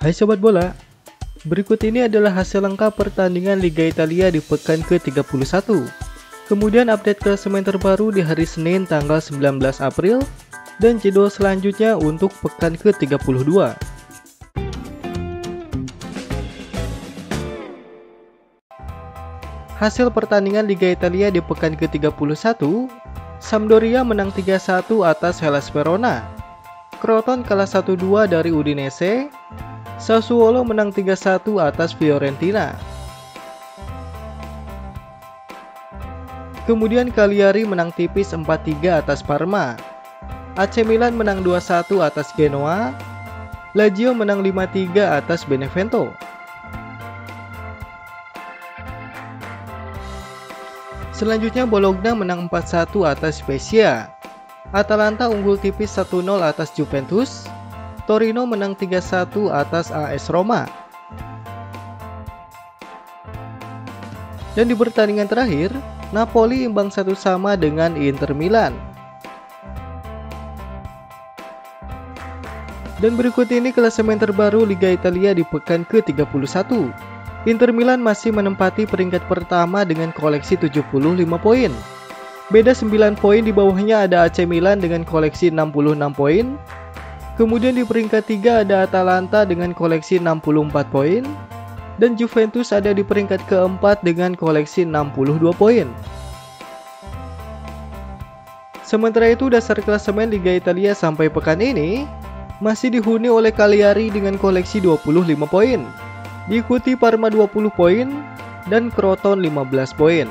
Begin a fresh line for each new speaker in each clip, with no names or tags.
Hai Sobat Bola, berikut ini adalah hasil lengkap pertandingan Liga Italia di pekan ke-31. Kemudian update klasemen terbaru di hari Senin tanggal 19 April dan jadwal selanjutnya untuk pekan ke-32. Hasil pertandingan Liga Italia di pekan ke-31, Sampdoria menang 3-1 atas Hellas Verona. Crotone kalah 1-2 dari Udinese. Sassuolo menang 3-1 atas Fiorentina. Kemudian Cagliari menang tipis 4-3 atas Parma. AC Milan menang 2-1 atas Genoa. Lazio menang 5-3 atas Benevento. Selanjutnya Bologna menang 4-1 atas Spezia. Atalanta unggul tipis 1-0 atas Juventus. Torino menang 3-1 atas AS Roma. Dan di pertandingan terakhir, Napoli imbang 1-1 dengan Inter Milan. Dan berikut ini klasemen terbaru Liga Italia di pekan ke-31. Inter Milan masih menempati peringkat pertama dengan koleksi 75 poin. Beda 9 poin di bawahnya ada AC Milan dengan koleksi 66 poin. Kemudian di peringkat 3 ada Atalanta dengan koleksi 64 poin. Dan Juventus ada di peringkat keempat dengan koleksi 62 poin. Sementara itu dasar klasemen Liga Italia sampai pekan ini masih dihuni oleh Cagliari dengan koleksi 25 poin. Diikuti Parma 20 poin dan Crotone 15 poin.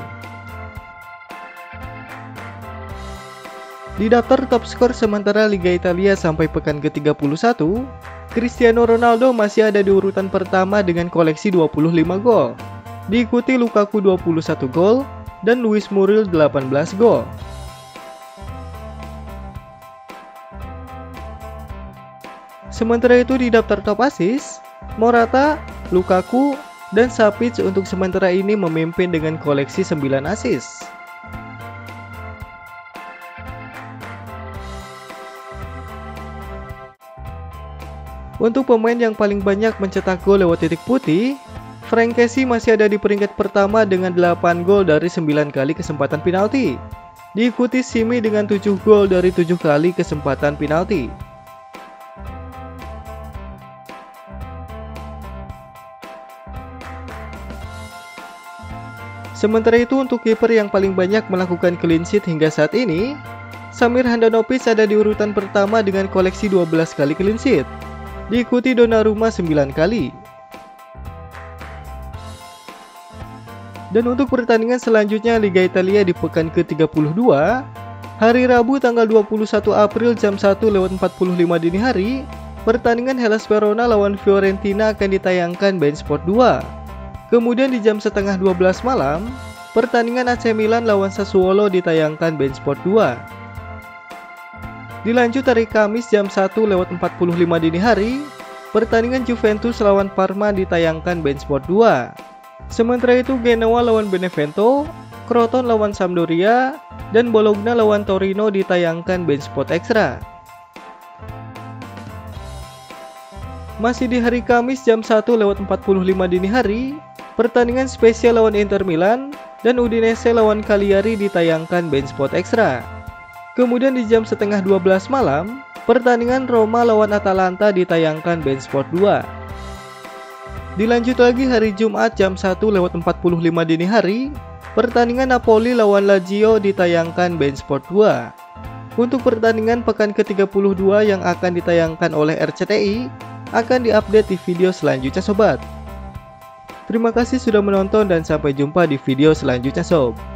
Di daftar top skor sementara Liga Italia sampai pekan ke-31, Cristiano Ronaldo masih ada di urutan pertama dengan koleksi 25 gol. Diikuti Lukaku 21 gol dan Luis Muriel 18 gol. Sementara itu di daftar top assist, Morata, Lukaku, dan Savic untuk sementara ini memimpin dengan koleksi 9 assist. Untuk pemain yang paling banyak mencetak gol lewat titik putih, Frank Kessie masih ada di peringkat pertama dengan 8 gol dari 9 kali kesempatan penalti. Diikuti Simi dengan 7 gol dari 7 kali kesempatan penalti. Sementara itu untuk kiper yang paling banyak melakukan clean sheet hingga saat ini, Samir Handanovic ada di urutan pertama dengan koleksi 12 kali clean sheet. Diikuti Donnarumma 9 kali. Dan untuk pertandingan selanjutnya Liga Italia di pekan ke-32, hari Rabu tanggal 21 April jam 1:45 dini hari, pertandingan Hellas Verona lawan Fiorentina akan ditayangkan beIN Sport 2. Kemudian di jam setengah 12 malam, pertandingan AC Milan lawan Sassuolo ditayangkan beIN Sport 2. Dilanjut hari Kamis jam 1:45 dini hari, pertandingan Juventus lawan Parma ditayangkan beIN Sport 2. Sementara itu Genoa lawan Benevento, Crotone lawan Sampdoria, dan Bologna lawan Torino ditayangkan beIN Sport Extra. Masih di hari Kamis jam 1:45 dini hari, pertandingan spesial lawan Inter Milan dan Udinese lawan Cagliari ditayangkan beIN Sport Extra. Kemudian di jam setengah 12 malam, pertandingan Roma lawan Atalanta ditayangkan beIN Sport 2. Dilanjut lagi hari Jumat jam 1:45 dini hari, pertandingan Napoli lawan Lazio ditayangkan beIN Sport 2. Untuk pertandingan pekan ke-32 yang akan ditayangkan oleh RCTI, akan diupdate di video selanjutnya sobat. Terima kasih sudah menonton dan sampai jumpa di video selanjutnya sob.